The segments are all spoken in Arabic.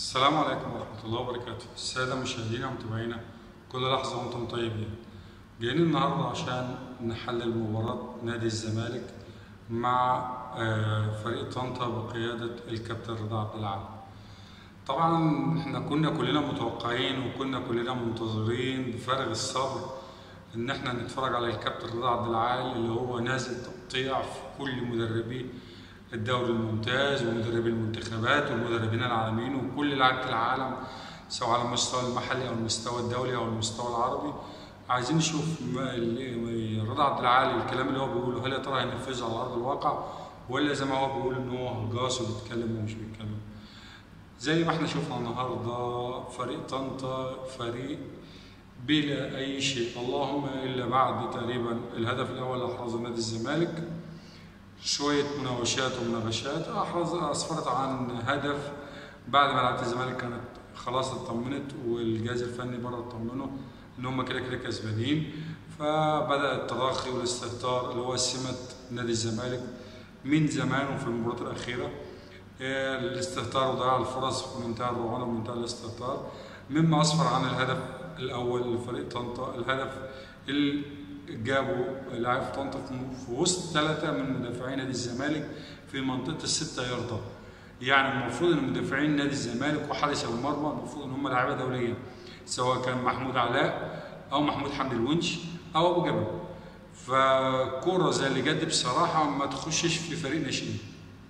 السلام عليكم ورحمة الله وبركاته. السادة مشاهدينا ومتابعينا كل لحظة وانتم طيبين. جايين النهاردة عشان نحلل مباراة نادي الزمالك مع فريق طنطا بقيادة الكابتن رضا عبد العال. طبعا احنا كنا كلنا متوقعين وكنا كلنا منتظرين بفارغ الصبر ان احنا نتفرج على الكابتن رضا عبد العال اللي هو نازل تقطيع في كل مدربي الدوري الممتاز ومدربي المنتخبات والمدربين العالميين وكل لعيبه العالم سواء على المستوى المحلي او المستوى الدولي او المستوى العربي. عايزين نشوف رضا عبد العال الكلام اللي هو بيقوله هل يا ترى هينفذه على ارض الواقع ولا زي ما هو بيقول ان هو هجاص وبيتكلم ومش بيتكلم. زي ما احنا شفنا النهارده فريق طنطا فريق بلا اي شيء، اللهم الا بعد تقريبا الهدف الاول اللي احرزه نادي الزمالك شويه مناوشات ومناغشات اسفرت عن هدف بعد ما لعيبه الزمالك كانت خلاص اطمنت والجهاز الفني بره اطمنوا ان هم كده كده كسبانين، فبدا التراخي والاستهتار اللي هو سمه نادي الزمالك من زمان وفي المباراه الاخيره. الاستهتار وضياع الفرص في منتهى الرعونه ومنتهى الاستهتار مما اسفر عن الهدف الاول لفريق طنطا، الهدف اللي جابوا لاعب طنطا في وسط ثلاثه من مدافعي نادي الزمالك في منطقه الستة ياردة. يعني المفروض ان مدافعين نادي الزمالك وحارس المرمى المفروض ان هم لاعيبه دوليه، سواء كان محمود علاء او محمود حمدي الونش او ابو جبل. فكوره زي اللي جت بصراحه ما تخشش في فريق ناشئين.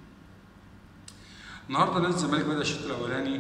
النهارده نادي الزمالك بدا الشوط الاولاني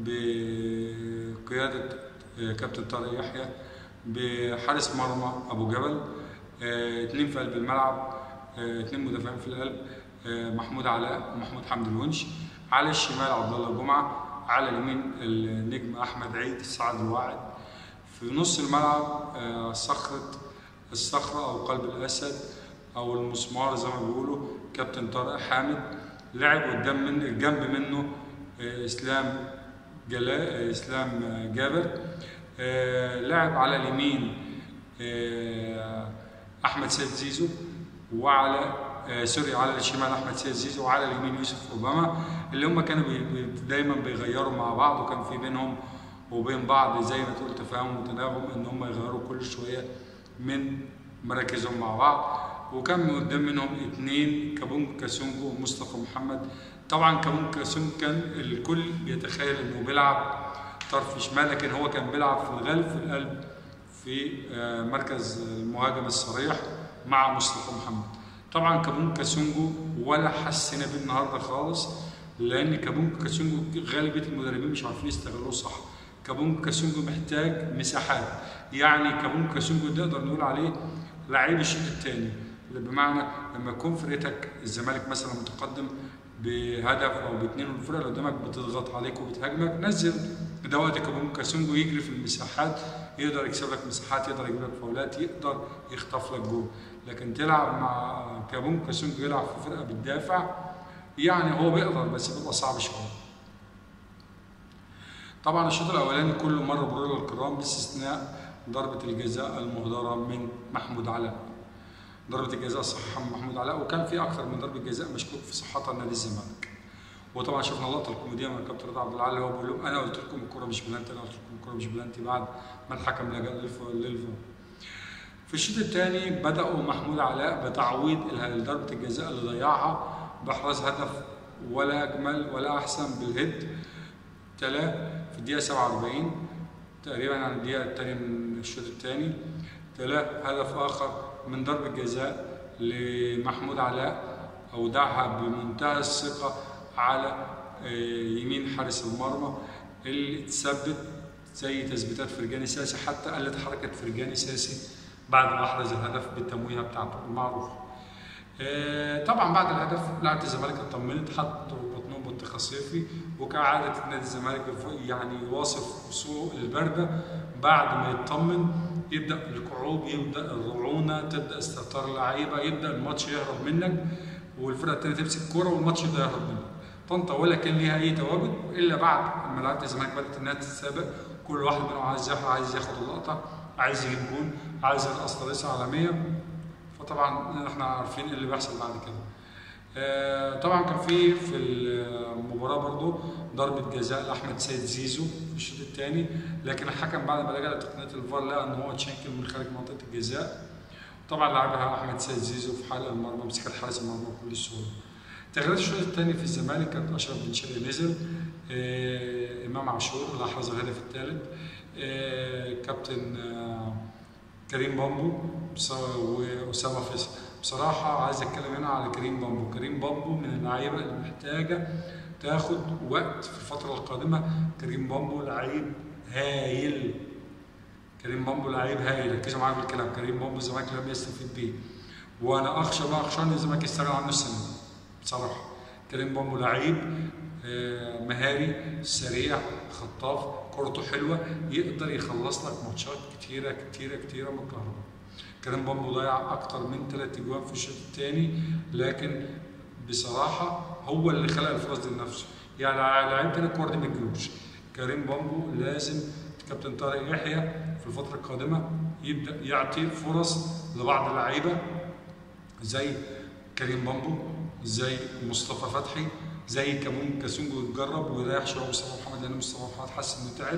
بقياده كابتن طارق يحيى بحارس مرمى ابو جبل، اثنين في قلب الملعب، اثنين مدافعين في القلب، محمود علاء ومحمود حمدي الونش، على الشمال عبد الله جمعه، على اليمين النجم احمد عيد السعد الواعد، في نص الملعب الصخره او قلب الاسد او المسمار زي ما بيقولوا كابتن طارق حامد، لعب قدام من الجنب منه اسلام جابر، لعب على اليمين احمد سيد زيزو وعلى على الشمال احمد سيد زيزو وعلى اليمين يوسف اوباما، اللي هم كانوا دايما بيغيروا مع بعض وكان في بينهم وبين بعض زي ما تقول تفاهم وتناغم ان هم يغيروا كل شويه من مراكزهم مع بعض. وكان قدام منهم اثنين كابونج كاسونجو ومصطفى محمد. طبعا كابونج كاسونجو كان الكل بيتخيل انه بيلعب طرف شمال، لكن هو كان بيلعب في الغالب في القلب في مركز المهاجم الصريح مع مصطفى محمد. طبعا كابونج كاسونجو ولا حسنا بيه النهارده خالص، لان كابونج كاسونجو غالبيه المدربين مش عارفين يستغلوه صح. كابونج كاسونجو محتاج مساحات، يعني كابونج كاسونجو نقدر نقول عليه لعيب الشوط الثاني، بمعنى لما يكون فرقتك الزمالك مثلا متقدم بهدف او باثنين والفرقه اللي قدامك بتضغط عليك وبتهاجمك، نزل ده وقت كابونج كاسونجو يجري في المساحات، يقدر يكسب لك مساحات، يقدر يجيب لك فاولات، يقدر يخطف لك جول. لكن تلعب مع كابونج كاسونجو يلعب في فرقه بتدافع، يعني هو بيقدر بس بيبقى صعب شويه. طبعا الشوط الاولاني كله مر مرور الكرام باستثناء ضربه الجزاء المهدره من محمود علاء. ضربه الجزاء صححها محمود علاء، وكان في اكثر من ضربه جزاء مشكوك في صحتها نادي الزمالك. وطبعا شفنا اللقطه الكوميديه من الكابتن رضا عبد العال اللي هو بيقول لهم انا قلت لكم الكوره مش بلانتي، انا قلت لكم الكوره مش بلانتي بعد ما الحكم لجأ للفار. في الشوط الثاني بدأوا محمود علاء بتعويض ضربه الجزاء اللي ضيعها باحراز هدف ولا اجمل ولا احسن بالهيد في الدقيقه 47 تقريبا، عن الدقيقه الثانيه من الشوط الثاني. هدف اخر من ضربه جزاء لمحمود علاء اودعها بمنتهى الثقه على يمين حارس المرمى اللي تثبت زي تثبيتات فرجاني ساسي، حتى قلت حركه فرجاني ساسي بعد ما احرز الهدف بالتمويهه بتاعته المعروفه. طبعا بعد الهدف لعيبه الزمالك اطمنت، حطوا بطنهم بطيخه صيفي، وكعاده نادي الزمالك يعني يواصف وصوله البارده بعد ما يطمن يبدا الكعوب، يبدا الرعونه، تبدا استهتار اللعيبه، يبدا الماتش يهرب منك والفرقه الثانيه تمسك الكوره والماتش ده يهرب منك. طنطا ولا كان ليها اي تواجد الا بعد ما لعيبه الزمالك بدات انها تتسابق، كل واحد منهم عايز ياخد اللقطه، عايز يجيب جول، عايز يرقص رئيسه عالميه. فطبعا احنا عارفين ايه اللي بيحصل بعد كده. طبعا كان في المباراه برضو ضربه جزاء لاحمد سيد زيزو في الشوط الثاني، لكن الحكم بعد ما لجأ لتقنيه الفار لقى ان هو اتشنكل من خارج منطقه الجزاء. طبعا لعبها احمد سيد زيزو في حلقه المرمى، مسكت حارس المرمى بكل سهوله. تغييرات الشوط الثاني في الزمالك كانت اشرف بن شرقي نزل، امام عاشور اللي احرز الهدف الثالث، كابتن كريم بامبو واسامه فيصل. بصراحه عايز اتكلم هنا على كريم بامبو. كريم بامبو من اللعيبه اللي محتاجه تاخد وقت في الفتره القادمه. كريم بامبو لعيب هايل، كريم بامبو لعيب هايل، ركزوا معايا في الكلام. كريم بامبو الزمالك لم يستفيد بيه، وانا اخشى ان الزمالك يستغنى عنه السنه دي بصراحه. كريم بامبو لعيب مهاري سريع خطاف، كورته حلوه، يقدر يخلص لك ماتشات كتيره كتيره كتيره من الكهرباء. كريم بامبو ضيع اكتر من 3 اجوان في الشوط الثاني، لكن بصراحه هو اللي خلق الفرص دي لنفسه. يعني لعيبه الكوره دي ما تجيلوش. كريم بامبو لازم كابتن طارق يحيى في الفتره القادمه يبدا يعطي فرص لبعض اللعيبه زي كريم بامبو، زي مصطفى فتحي، زي كمون كاسونجو يتجرب ويريح شويه مصطفى محمد، لان مصطفى محمد حس انه تعب.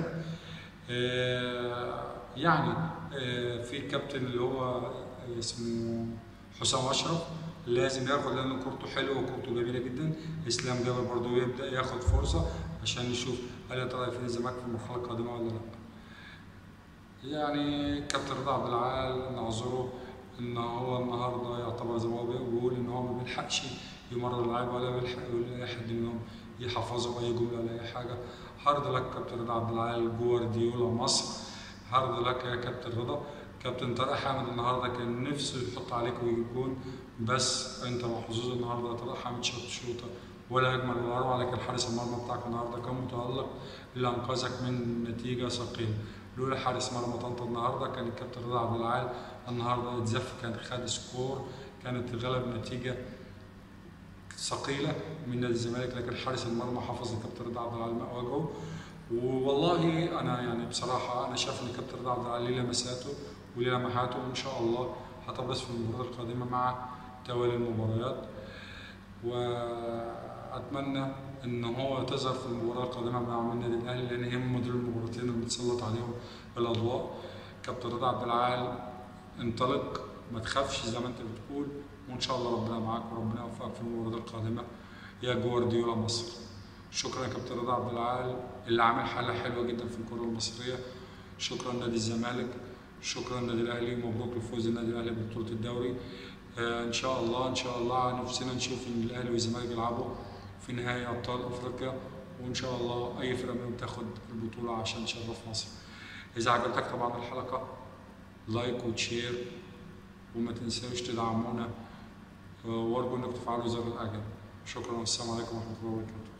يعني في الكابتن اللي هو اسمه حسام اشرف لازم ياخد، لان كورته حلوه وكورته جميله جدا. اسلام جابر برضه يبدا ياخد فرصه عشان نشوف هل يا ترى يفيد الزمالك في المرحله القادمه ولا لا. يعني كابتن رضا عبد العال نعذره ان هو النهارده يعتبر زي ما هو بيقول ان هو ما بيلحقش يمرر اللعيبه ولا بيلحق يقول لاي حد منهم يحفظهم اي جمله ولا اي حاجه. هارد لك كابتن رضا عبد العال، جوارديولا مصر، هارد لك يا كابتن رضا. كابتن طارق حامد النهارده كان نفسه يحط عليك ويجيب جون، بس انت محظوظ النهارده يا طارق حامد، شوطه ولا اجمل ولا اروع، لكن حارس المرمى بتاعك النهارده كان متالق اللي انقذك من نتيجه ثقيله. لولا حارس مرمى طنطا النهارده كان الكابتن رضا عبد العال النهارده اتزف، كان خد سكور، كانت غلب نتيجه ثقيله من نادي الزمالك، لكن حارس المرمى حفظ الكابتن رضا عبد العال مأواجهه. والله انا يعني بصراحه انا شايف ان الكابتن رضا عبد العال ليه لمساته وليه لمحاته، وان شاء الله هتبرز في المباريات القادمه مع توالي المباريات. واتمنى ان هو تظهر في المباراه القادمه مع النادي الاهلي، لان هم دول المباراتين اللي بتسلط عليهم الاضواء. كابتن رضا عبد العال انطلق، ما تخافش زي ما انت بتقول، وان شاء الله ربنا معاك وربنا يوفقك في المباراه القادمه يا جوارديولا مصر. شكرا يا كابتن رضا عبد العال اللي عامل حاله حلوه جدا في الكره المصريه. شكرا نادي الزمالك، شكرا النادي الاهلي، ومبروك لفوز النادي الاهلي ببطوله الدوري. ان شاء الله نفسنا نشوف ان الاهلي والزمالك يلعبوا في نهائي ابطال افريقيا، وان شاء الله اي فرقه منهم تاخد البطوله عشان تشرف مصر. اذا عجبتك طبعا الحلقه لايك وتشير، وما تنسوش تدعمونا، وارجو انك تفعلوا زر الاعجاب. شكرا والسلام عليكم ورحمه الله وبركاته.